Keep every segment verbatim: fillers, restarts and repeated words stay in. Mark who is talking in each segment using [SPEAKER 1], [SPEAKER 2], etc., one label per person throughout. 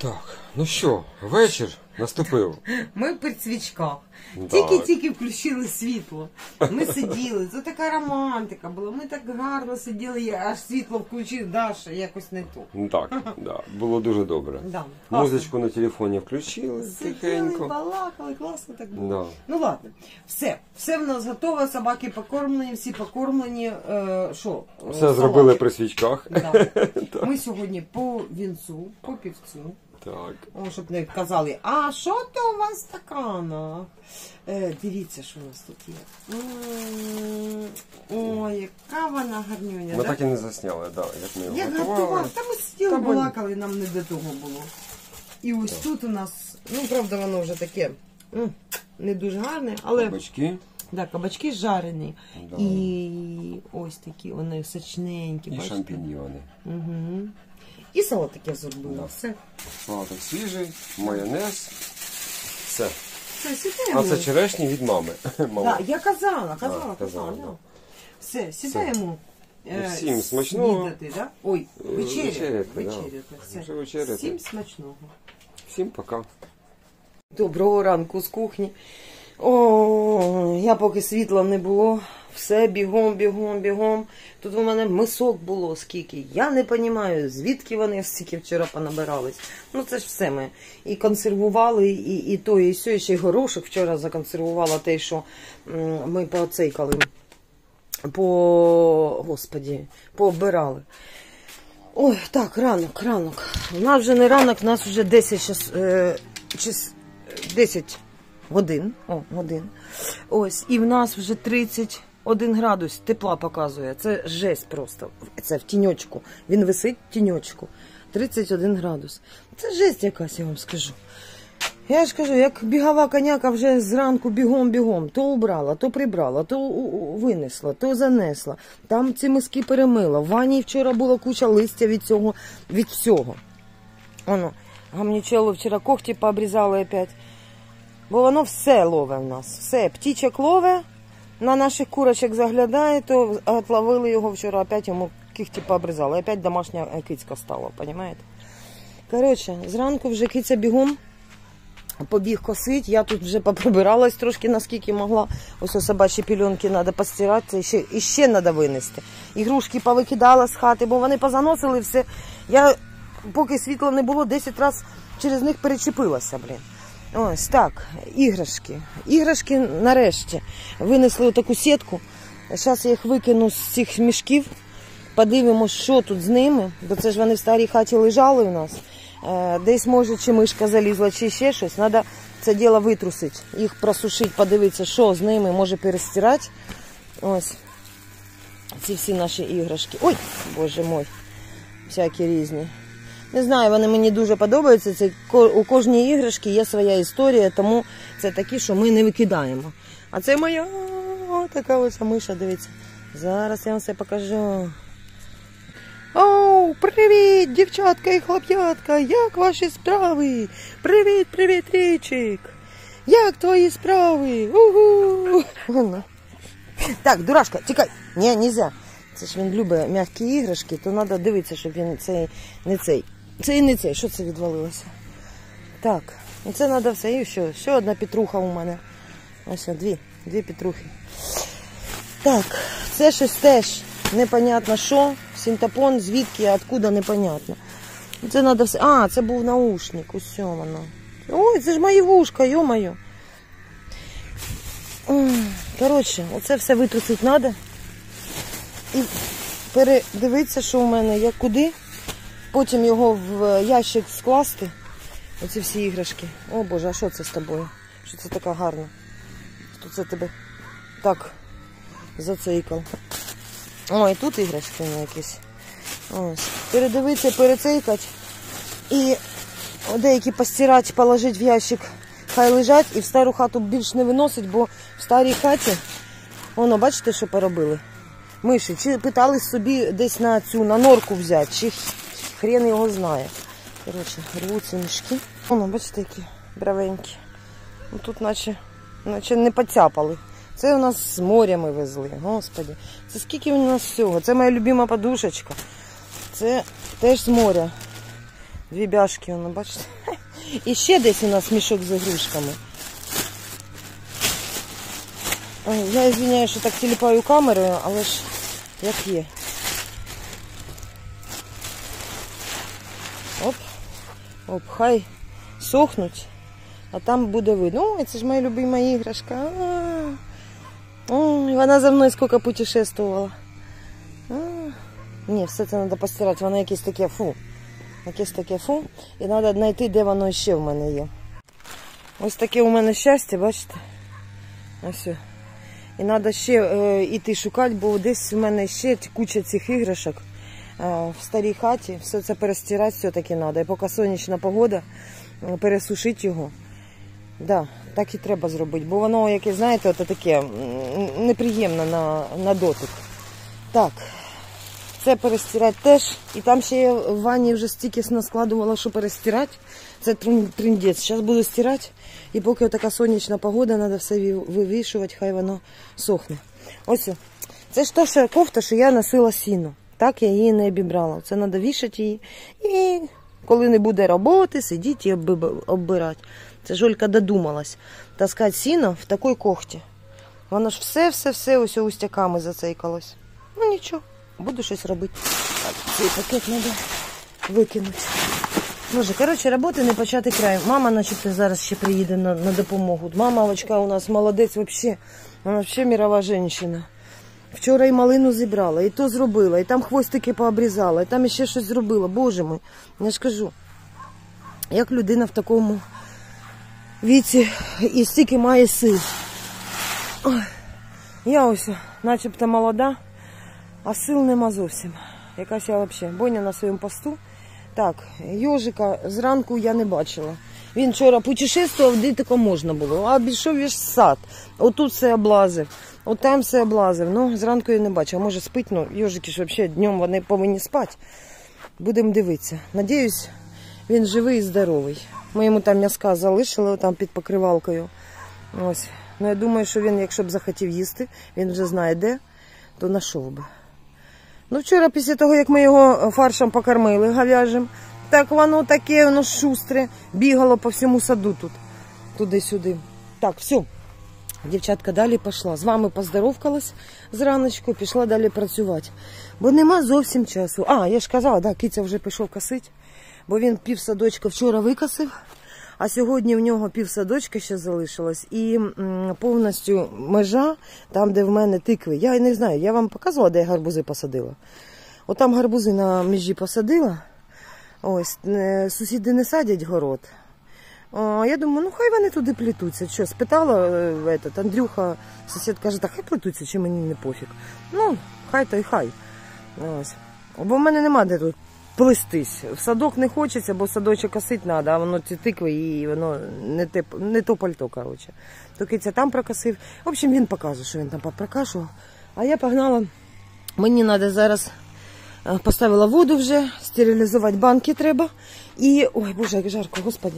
[SPEAKER 1] Так, ну що, вечір наступив.
[SPEAKER 2] Ми при свічках.
[SPEAKER 1] Так.
[SPEAKER 2] Тільки-тільки включили світло. Ми сиділи, це така романтика була. Ми так гарно сиділи, аж світло включив, Даша, якось не то.
[SPEAKER 1] Ну так, да, було дуже добре.
[SPEAKER 2] Да,
[SPEAKER 1] музичку на телефоні включили,
[SPEAKER 2] сиділи,
[SPEAKER 1] тихенько.
[SPEAKER 2] балакали, класно так було.
[SPEAKER 1] Да.
[SPEAKER 2] Ну ладно, все, все в нас готово, собаки покормлені, всі покормлені. Е, що?
[SPEAKER 1] Все
[SPEAKER 2] Салат.
[SPEAKER 1] зробили при свічках.
[SPEAKER 2] Да. Ми сьогодні по вінцу, по півцю.
[SPEAKER 1] Так.
[SPEAKER 2] О, щоб не казали, а що то у вас стакана? Е, дивіться, що у нас тут є. М-м-м. Ой, яка вона гарнюня.
[SPEAKER 1] Ми
[SPEAKER 2] да?
[SPEAKER 1] так і не засняли, да, як ми його
[SPEAKER 2] Як
[SPEAKER 1] готували.
[SPEAKER 2] готували? Та ми сиділи,
[SPEAKER 1] Та ми-
[SPEAKER 2] балакали, нам не до того було. І ось
[SPEAKER 1] Так.
[SPEAKER 2] тут у нас, ну правда воно вже таке, м, не дуже гарне, але
[SPEAKER 1] Кабачки.
[SPEAKER 2] да, кабачки жарені.
[SPEAKER 1] Да.
[SPEAKER 2] І ось такі вони сочненькі.
[SPEAKER 1] І
[SPEAKER 2] бачите?
[SPEAKER 1] шампіньйони.
[SPEAKER 2] Угу. І салатик я зробила.
[SPEAKER 1] Да.
[SPEAKER 2] Все.
[SPEAKER 1] Салатик свіжий, майонез. Все.
[SPEAKER 2] Все, сідаємо.
[SPEAKER 1] А це черешні від мами. Мама.
[SPEAKER 2] Так, я казала, казала,
[SPEAKER 1] Да,
[SPEAKER 2] казала.
[SPEAKER 1] казала,
[SPEAKER 2] да.
[SPEAKER 1] да.
[SPEAKER 2] Все, сідаємо. е,
[SPEAKER 1] Всім смачного.
[SPEAKER 2] снідати, да? Ой, вечеряти.
[SPEAKER 1] Вечеряти, да.
[SPEAKER 2] Вечеряти. Все.
[SPEAKER 1] Вже вечеряти.
[SPEAKER 2] Всім смачного.
[SPEAKER 1] Всім пока.
[SPEAKER 2] Доброго ранку з кухні. О, я поки світла не було, все бігом, бігом, бігом. Тут у мене мисок було скільки. Я не розумію, звідки вони стільки вчора понабирались. Ну це ж все ми. І консервували, і, і то, і все, і ще й горошок вчора законсервувала те, що м, ми поцейкали. По, господі, пообирали. Ой, так, ранок, ранок. У нас вже не ранок, у нас вже десять, час, е, час, десять годин. О, годин. Ось, і в нас вже тридцять один градус тепла показує. Це жесть просто. Це в тіньочку. Він висить в тіньочку. тридцять один градус. Це жесть якась, я вам скажу. Я ж кажу, як бігова коняка вже зранку бігом-бігом. То убрала, то прибрала, то винесла, то занесла. Там ці миски перемила. В ванні вчора була куча листя від цього, від всього. Воно, гамнічело вчора когті пообрізали опять. Бо воно все лове в нас. Все, птічок лове, на наших курочок заглядає, то отловили його вчора, опять йому кихті пообрізали. Опять домашня кицька стала, розумієте? Коротше, зранку вже киця бігом. Побіг косить, я тут вже поприбиралась трошки, наскільки могла. Ось собачі пільонки треба постирати, ще, і ще треба винести. Ігрушки повикидала з хати, бо вони позаносили все. Я, поки світла не було, десять разів через них перечепилася, блін. Ось так, іграшки. Іграшки нарешті. Винесли таку сітку. Зараз я їх викину з цих мішків. Подивимось, що тут з ними. Бо це ж вони в старій хаті лежали у нас. Десь, може, чи мишка залізла, чи ще щось. Треба це діло витрусити, їх просушити, подивитися, що з ними, може перестирати. Ось. Ці всі наші іграшки. Ой, боже мой, всякі різні. Не знаю, вони мені дуже подобаються. Це, у кожній іграшки є своя історія, тому це такі, що ми не викидаємо. А це моя така ось миша, дивіться. Зараз я вам все покажу. Оу, привіт, дівчатка і хлоп'ятка, як ваші справи? Привіт, привіт, Річик. Як твої справи? Угу. Так, дурашка, тікай. Ні, нельзя. Це ж він любить м'які іграшки, то треба дивитися, щоб він цей, не цей. Це і не цей, що це відвалилося? Так, і це треба все, і все. Ще одна петруха у мене. Ось, дві, дві петрухи. Так, це щось теж непонятно що. Синтепон, звідки, откуда, непонятно. Це треба все. А, це був наушник, усе воно. Ой, це ж мої вушка, йо-моє. Коротше, оце все витрусити треба. І передивитися, що у мене, як куди. Потім його в ящик скласти. Оці всі іграшки. О Боже, а що це з тобою? Що це така гарна? Хто це тебе так зацейкав? Ой, тут іграшки якісь. Ось. Передивитися, перецейкати. І деякі постирати, положити в ящик, хай лежать. І в стару хату більш не виносить, бо в старій хаті, воно, бачите, що поробили? Миші, чи питались собі десь на цю, на норку взяти, чи хрен його знає. Коротше, рвуться мішки. Воно, бачите, які бравенькі. Ну, тут наче, наче не поцяпали. Це у нас з моря ми везли, господи. Це скільки у нас всього. Це моя любима подушечка. Це теж з моря. Дві бяшки, воно, бачите? І ще десь у нас мішок з ігрушками. Ой, я извиняюсь, що так тіліпаю камерою, але ж як є. Оп, оп, хай сохнуть, а там буде видно. Ой, це ж моя любима іграшка. Ой, вона за мною скільки путешествувала. Ні, все це треба постирати, воно якесь таке фу. Якесь таке фу. І треба знайти, де воно ще в мене є. Ось таке у мене щастя, бачите? Ось. І треба ще е, йти шукати, бо десь в мене ще куча цих іграшок. Е, в старій хаті все це перестирати все-таки треба. І поки сонячна погода, пересушити його. Да, так і треба зробити, бо воно, яке, знаєте, от таке неприємне на, на дотик. Так, це перестирати теж. І там ще я в ванні вже стільки наскладувала, що перестирати. Це триндець. Зараз буду стирати. І поки така сонячна погода, треба все вивішувати, хай воно сохне. Ось. Це ж та ще кофта, що я носила сіно. Так я її не обібрала. Це треба вішати її. І коли не буде роботи, сидіти і оббирати. Це ж Олька додумалась. Таскати сіно в такій кохті. Воно ж все-все-все ось устяками зацейкалось. Ну нічого, буду щось робити. Так, цей пакет треба викинути. Боже, коротше, роботи не почати краю. Мама, начебто, зараз ще приїде на, на допомогу. Мамочка у нас молодець взагалі. Вона взагалі мирова жінка. Вчора і малину зібрала, і то зробила, і там хвостики пообрізала, і там ще щось зробила. Боже мой, я ж кажу, як людина в такому віці і стільки має сил. Ой, я ось начебто молода, а сил нема зовсім. Якась я взагалі. Боня на своєму посту. Так, йожика зранку я не бачила. Він вчора путешествував, де тільки можна було. А обійшов весь сад. Отут все облазив, от там все облазив. Ну, зранку я не бачила. Може спить, ну, йожики ж взагалі днем вони повинні спати. Будемо дивитися. Надіюсь, він живий і здоровий. Ми йому там м'яска залишили, там під покривалкою. Ось. Ну, я думаю, що він, якщо б захотів їсти, він вже знає де, то знайшов би. Ну, вчора, після того, як ми його фаршем покормили говяжим, так воно таке, воно шустре, бігало по всьому саду тут, туди-сюди. Так, все, дівчатка, далі пішла. З вами поздоровкалась зраночку, пішла далі працювати. Бо нема зовсім часу. А, я ж казала, да, Киця вже пішов косити, бо він пів садочка вчора викосив, а сьогодні в нього пів садочка ще залишилось. І м, повністю межа, там, де в мене тикви. Я не знаю, я вам показувала, де я гарбузи посадила. От там гарбузи на межі посадила. Ось, сусіди не садять город. А я думаю, ну хай вони туди плетуться. Що, спитала этот, Андрюха, сусід каже, так хай плетуться, чи мені не пофіг. Ну, хай то й хай. Ось. Бо в мене нема де тут плестись. В садок не хочеться, бо садочок косить треба, а воно ці тикви і воно не, те, не то пальто, коротше. То Киця там прокосив. В общем, він покаже, що він там прокашував. А я погнала. Мені треба зараз, поставила воду вже, стерилізувати банки треба. І, ой, боже, як жарко, господи.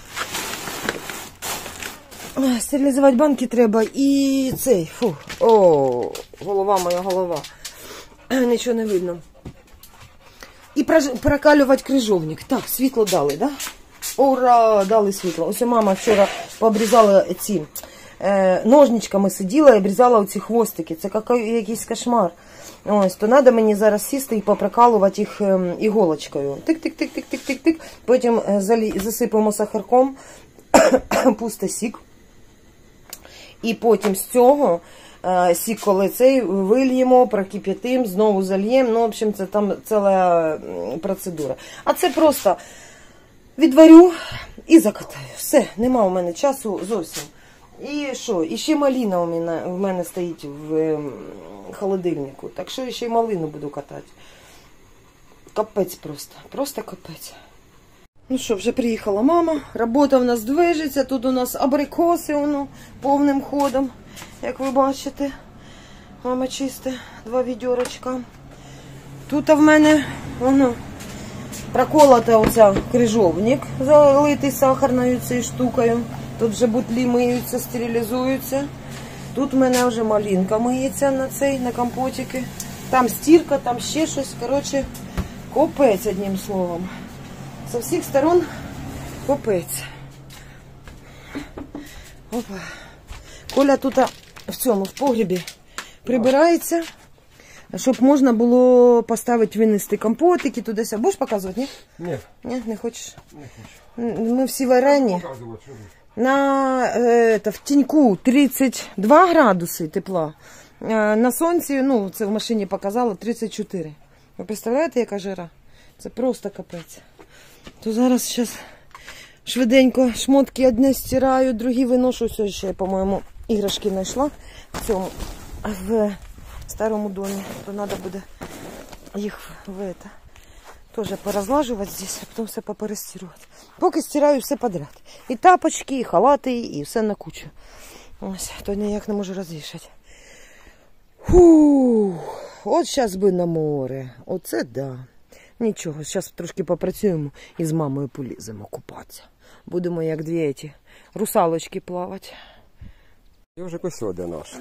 [SPEAKER 2] Стерилізувати банки треба і цей, фу, о, голова моя, голова. Нічого не видно. І прокалювати крижовник. Так, світло дали, да? Ура, дали світло. Ось мама вчора пообрізала ці е, ножничками сиділа і обрізала оці хвостики. Це як, якийсь кошмар. Ось, то треба мені зараз сісти і попрокалувати їх е, іголочкою. Тик-тик-тик-тик-тик-тик-тик. Потім е, залі, засипаємо сахарком, пусто сік. І потім з цього сік, коли цей вильємо, прокип'ятимо, знову зальємо. Ну, в общем, це там ціла процедура. А це просто відварю і закатаю. Все, нема у мене часу зовсім. І що? І ще малина у мене, в мене стоїть в холодильнику. Так що ще й малину буду катати. Капець просто. Просто капець. Ну що, вже приїхала мама. Робота в нас движеться. Тут у нас абрикоси воно повним ходом. Як ви бачите, мама чисте, два відьорочка. Тут в мене воно проколота оця крижовник, залитий сахарною цією штукою. Тут вже бутлі миються, стерилізуються. Тут в мене вже малинка миється на цей, на компотики. Там стірка, там ще щось. Коротше, копець, одним словом. Со всіх сторон капець. Опа. Коля тут в цьому, в погрібі прибирається, щоб можна було поставити, винести компотики туди-сюди. Будеш показувати, ні?
[SPEAKER 1] Ні.
[SPEAKER 2] Ні, не хочеш?
[SPEAKER 1] Не хочу.
[SPEAKER 2] Ми всі варені.
[SPEAKER 1] Показувати, що тут.
[SPEAKER 2] На, е, та, в тіньку тридцять два градуси тепла. Е, на сонці, ну, це в машині показало, тридцять чотири. Ви представляєте, яка жара? Це просто капець. То зараз щас швиденько шмотки одне стираю, другі виношу. Все, ще я, по-моєму, іграшки знайшла в цьому, в старому домі. То треба буде їх в это, теж порозлажувати здесь, а потім все поперестирувати. Поки стираю все подряд. І тапочки, і халати, і все на кучу. Ось, то ніяк не можу розвішати. Фух, от зараз би на море. Оце да. Нічого, зараз трошки попрацюємо і з мамою поліземо купатися. Будемо як дві ці русалочки плавати.
[SPEAKER 1] Йожик ось де наш.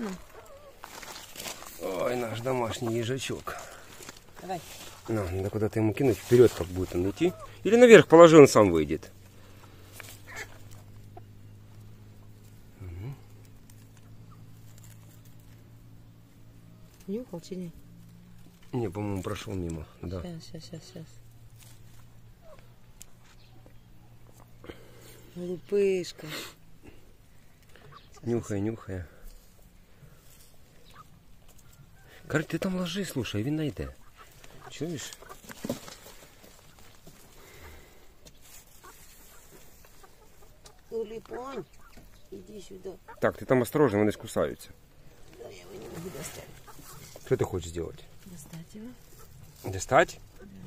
[SPEAKER 1] Ой, наш домашний їжачок.
[SPEAKER 2] Давай.
[SPEAKER 1] Ну, надо куда-то ему кинуть, вперед как будет он идти. Или наверх положи, он сам выйдет.
[SPEAKER 2] Нюхал чи ні?
[SPEAKER 1] Не, по-моему, прошел мимо. Да.
[SPEAKER 2] Сейчас, сейчас, сейчас, сейчас. Лупышка.
[SPEAKER 1] Нюхай, нюхай. Карь, ты там ложи, слушай, він найде. Чуєш?
[SPEAKER 2] Улипань, иди сюда.
[SPEAKER 1] Так, ти там осторожно, вони ж кусаються.
[SPEAKER 2] Да, я его не могу достать.
[SPEAKER 1] Що ти хочеш зробити?
[SPEAKER 2] Достать его?
[SPEAKER 1] Достать?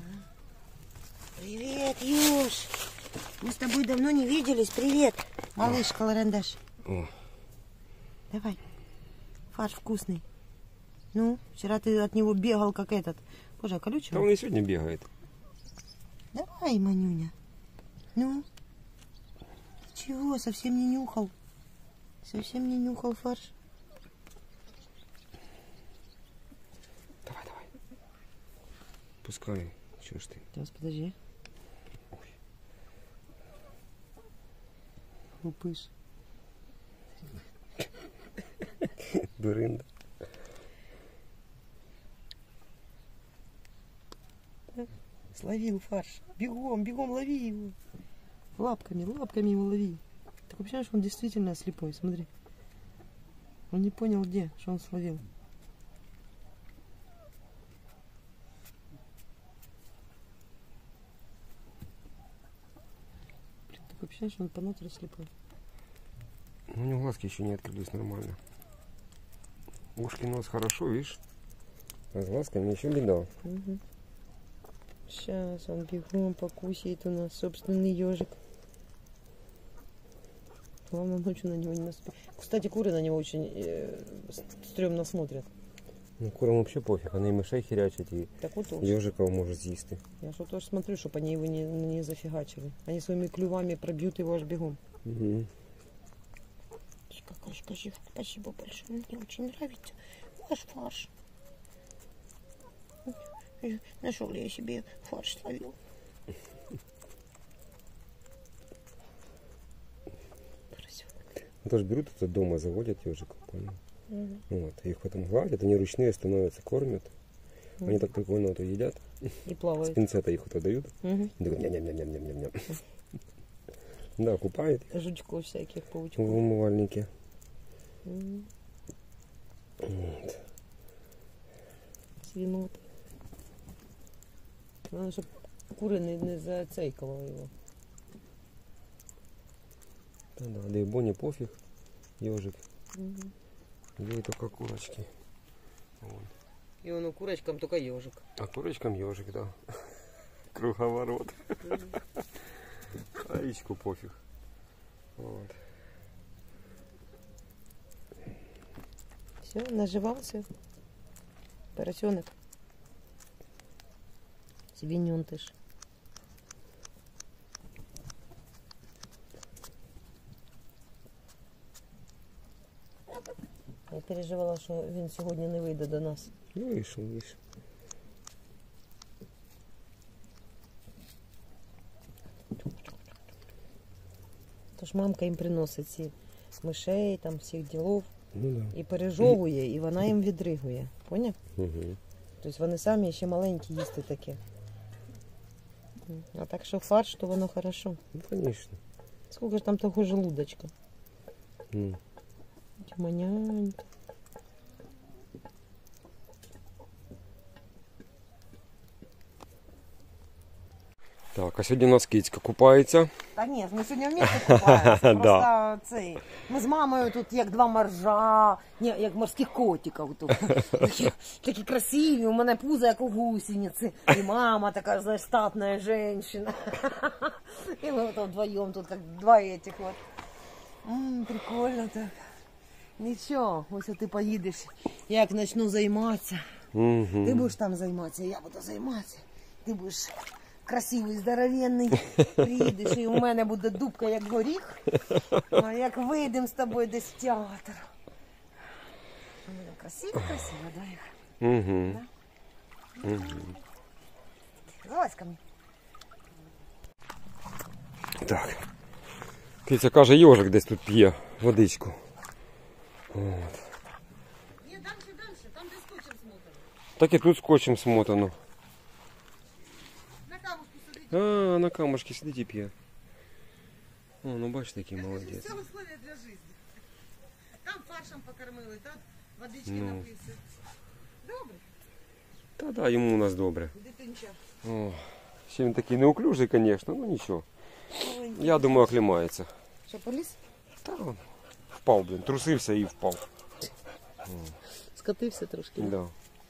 [SPEAKER 2] Привет, Юж. Мы с тобой давно не виделись. Привет, малыш Каларандаш.
[SPEAKER 1] О.
[SPEAKER 2] Давай. Фарш вкусный. Ну, вчера ты от него бегал, как этот. Боже, а колючий?
[SPEAKER 1] Та він і сьогодні бігає.
[SPEAKER 2] Давай, Манюня. Ну? Чего, совсем не нюхал? Совсем не нюхал фарш?
[SPEAKER 1] Давай, давай. Пускай. Чего ж ты?
[SPEAKER 2] Сейчас, подожди. Упыш.
[SPEAKER 1] Дурында.
[SPEAKER 2] Словил фарш. Бегом, бегом лови его. Лапками, лапками его лови. Ты вообще, что он действительно слепой, смотри. Он не понял, где, что он словил. Блин, ты вообще, что он по натуре слепой.
[SPEAKER 1] У него глазки еще не открылись нормально. Ушки, нос хорошо, видишь? А с глазками еще беда.
[SPEAKER 2] Угу. Сейчас он бегом покусит у нас собственный ежик. Главное, ночью на него не наступить. Кстати, куры на него очень э, стрёмно смотрят.
[SPEAKER 1] Ну, курам вообще пофиг, они и мышей херячат, и
[SPEAKER 2] Так вот уж.
[SPEAKER 1] ежиков может съесть.
[SPEAKER 2] Я что тоже смотрю, чтобы они его не, не зафигачили. Они своими клювами пробьют его аж бегом.
[SPEAKER 1] Угу.
[SPEAKER 2] Какой спасибо, спасибо большое. Мне очень нравится ваш фарш. Нашел я себе фарш словил.
[SPEAKER 1] Тоже берут это дома, заводят ежиков, понял?
[SPEAKER 2] Угу.
[SPEAKER 1] Вот, их потом гладят, они ручные становятся, кормят.
[SPEAKER 2] Угу.
[SPEAKER 1] Они так прикольно вот едят.
[SPEAKER 2] И
[SPEAKER 1] С
[SPEAKER 2] плавают.
[SPEAKER 1] пинцета их вот дают.
[SPEAKER 2] Угу.
[SPEAKER 1] И такой ням-ням-ням-ням-ням-ням. Да, купает их
[SPEAKER 2] Жучков всяких,
[SPEAKER 1] в
[SPEAKER 2] паучков.
[SPEAKER 1] умывальнике.
[SPEAKER 2] Угу.
[SPEAKER 1] Вот.
[SPEAKER 2] Свиноты. Надо, чтобы куры не, не зацейкало его.
[SPEAKER 1] Да, да, да и Боне пофиг, ежик.
[SPEAKER 2] Угу.
[SPEAKER 1] Ей только курочки. Вот.
[SPEAKER 2] И он у курочкам только ежик.
[SPEAKER 1] А курочкам ежик, да. Круговорот. А яичку пофиг. Вот.
[SPEAKER 2] Все, наживался. Поросенок. Свинюнтыш. Я переживала, що він сьогодні не вийде до нас.
[SPEAKER 1] Ну, вышел, видишь.
[SPEAKER 2] Тож мамка їм приносить ці мишей, там всіх ділов.
[SPEAKER 1] Ну да.
[SPEAKER 2] І пережовує, і вона їм відригує. Поняв?
[SPEAKER 1] Угу.
[SPEAKER 2] Тобто вони самі ще маленькі їсти таке. А так що фарш, то воно хорошо.
[SPEAKER 1] Ну, конечно.
[SPEAKER 2] Скільки ж там того желудочка?
[SPEAKER 1] Mm.
[SPEAKER 2] Манянька.
[SPEAKER 1] Так, а сьогодні у нас кицька купається.
[SPEAKER 2] Та ні, ми сьогодні вместе купаємося. Просто цей. Ми з мамою тут як два моржа, ні, як морських котиків тут. Такі, такі красиві, у мене пузо як у гусениці. І мама така, знаєш, статна жінка. І ми тут вдвоєм тут як два этих от. М, прикольно так. Нічого, ось ти поїдеш, я як почну займатися.
[SPEAKER 1] Угу.
[SPEAKER 2] Ти будеш там займатися, я буду займатися. Ти будеш красивий, здоровенний, приїдеш, і у мене буде дубка як горіх. А як вийдемо з тобою десь в театр. Ми будемо красиво-красиво, да, їх?
[SPEAKER 1] Угу.
[SPEAKER 2] Да?
[SPEAKER 1] Угу.
[SPEAKER 2] Залазь ко мне.
[SPEAKER 1] Так. Киця каже, йожик десь тут п'є водичку. От.
[SPEAKER 2] Ні, дальше, дальше, там де скотчем смотано.
[SPEAKER 1] Так і тут скотчем смотано.
[SPEAKER 2] На камушку сидить.
[SPEAKER 1] А, на камушки сидить і п'є. О, ну бачите, який молодець.
[SPEAKER 2] Все условия для жизни. Там фаршем покормили, там водички
[SPEAKER 1] Ну.
[SPEAKER 2] напився. Добре,
[SPEAKER 1] Та да, йому у нас добре.
[SPEAKER 2] дитинча.
[SPEAKER 1] О, ще він такий неуклюжий, звісно, ну нічого. Я думаю, оклімається.
[SPEAKER 2] Що, поліз?
[SPEAKER 1] Та он впав, блін, трусився і впав.
[SPEAKER 2] Скотився трошки.
[SPEAKER 1] Да.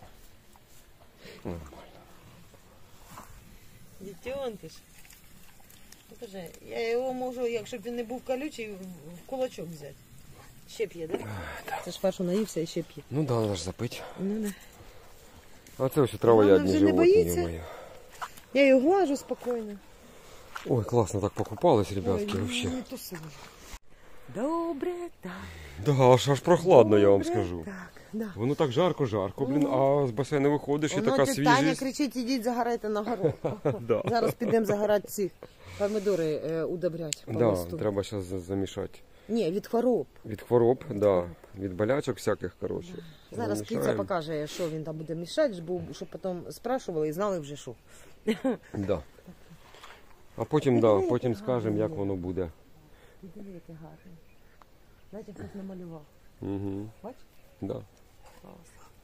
[SPEAKER 2] Дітьонки ж. Покажи, я його можу, якщо б він не був колючий, в кулачок взяти. Ще п'є, так? Да? Це ж фаршу наївся і ще п'є.
[SPEAKER 1] Ну да, треба ж запити.
[SPEAKER 2] Ну, не.
[SPEAKER 1] А це ось травоядні
[SPEAKER 2] Вона вже не
[SPEAKER 1] животні,
[SPEAKER 2] боїться?
[SPEAKER 1] ё-моё.
[SPEAKER 2] Я його глажу спокійно.
[SPEAKER 1] Ой, класно так покупались, ребятки,
[SPEAKER 2] Ой,
[SPEAKER 1] вообще.
[SPEAKER 2] не туси. Добре, так.
[SPEAKER 1] Да, аж аж прохладно, я вам
[SPEAKER 2] Добре,
[SPEAKER 1] скажу.
[SPEAKER 2] Так, да.
[SPEAKER 1] Воно так жарко-жарко, блін, а з басейну виходиш і
[SPEAKER 2] Воно
[SPEAKER 1] така
[SPEAKER 2] тіть Таня
[SPEAKER 1] свіжість.
[SPEAKER 2] кричить, ідіть загорайте на город.
[SPEAKER 1] Да.
[SPEAKER 2] Зараз підемо загорати ці помидори е, удобрять по
[SPEAKER 1] Да,
[SPEAKER 2] листу.
[SPEAKER 1] треба зараз замішати.
[SPEAKER 2] Ні, від хвороб.
[SPEAKER 1] Від хвороб, да, від болячок всяких, коротше.
[SPEAKER 2] Зараз Киця
[SPEAKER 1] Замішаємо.
[SPEAKER 2] покаже, що він там буде мішати, щоб потім спрашували і знали вже, що.
[SPEAKER 1] Да. А потім, да, потім скажемо, як воно буде.
[SPEAKER 2] Диви, яке гарне. Знаєте, хтось намалював.
[SPEAKER 1] Угу.
[SPEAKER 2] Бач?
[SPEAKER 1] Да.
[SPEAKER 2] Клас.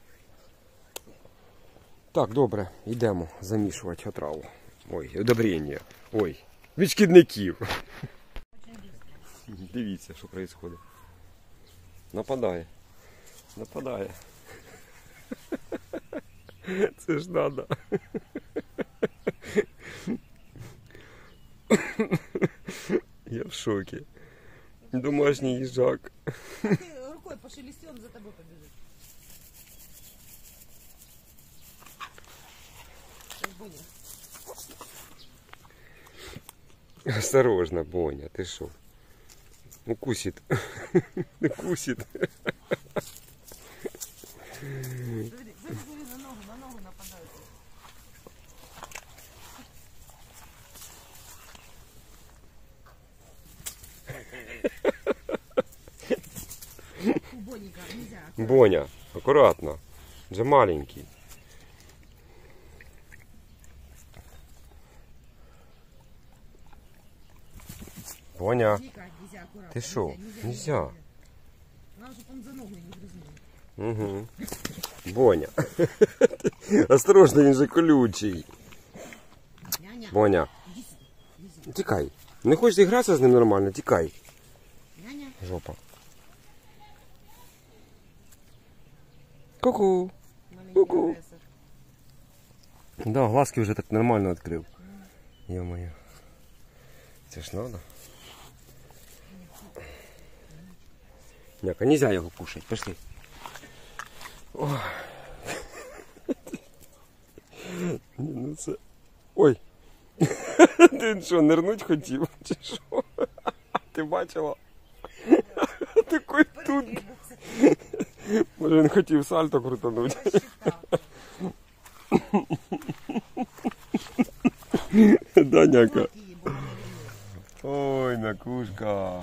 [SPEAKER 1] Так, добре, йдемо замішувати отраву. Ой, удобрення. Ой, від шкідників. Дивіться, що відбувається. Нападає. Нападає. Це ж надо. Я в шокі. Домашній їжак.
[SPEAKER 2] Ти рукою пошелести, він за тобою побіжить.
[SPEAKER 1] Осторожно, Боня, ти що? Укусить. Укусить.
[SPEAKER 2] Смотри, смотри, на ногу, на ногу нападають. Боника, нельзя.
[SPEAKER 1] Боня, акуратно. Вже маленький. Боня,
[SPEAKER 2] Никак нельзя, аккуратно.
[SPEAKER 1] ти що? Нельзя.
[SPEAKER 2] Надо, чтобы он за ногу не грызнул.
[SPEAKER 1] Угу. Боня. Осторожно, він же колючий.
[SPEAKER 2] Няня,
[SPEAKER 1] Боня.
[SPEAKER 2] иди сюда, иди сюда.
[SPEAKER 1] Тікай. Не хочеш гратися з ним нормально? Тікай.
[SPEAKER 2] Няня.
[SPEAKER 1] Жопа. Ку-ку.
[SPEAKER 2] Маленький
[SPEAKER 1] Ку-ку.
[SPEAKER 2] агрессор.
[SPEAKER 1] Да, глазки вже так нормально відкрив. Йо-моє. Це ж надо. Няка, нельзя його кушать. Пішли. Ой. Ні, ну це... Ой. Ти що, нирнуть хотів? Чи що? Ти бачила? Такий тут. Може він хотів сальто крутануть. Да, няка. Ой. Ой, Мякушка.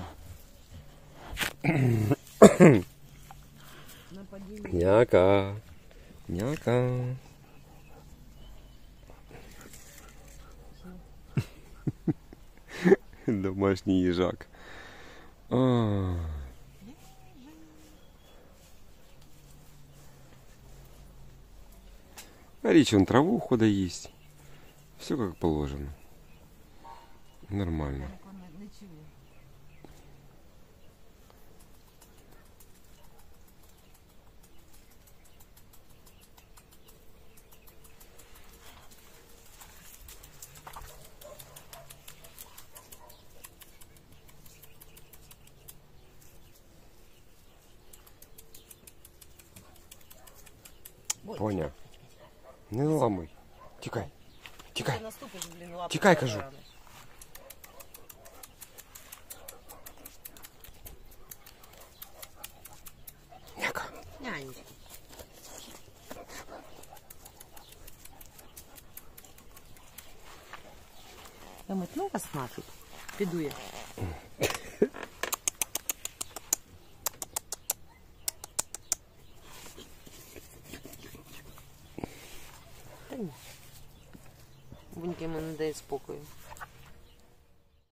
[SPEAKER 1] Няка. Няка. Домашний їжак. А. А Рич он траву ходить їсть. Все как положено. Нормально. Понял. Не ламай. Тікай. Тікай. Тікай, кажу. Няка.
[SPEAKER 2] Нянька. Я метну вас нафіг. Піду я. Та ні. Буньки мене не дає спокою.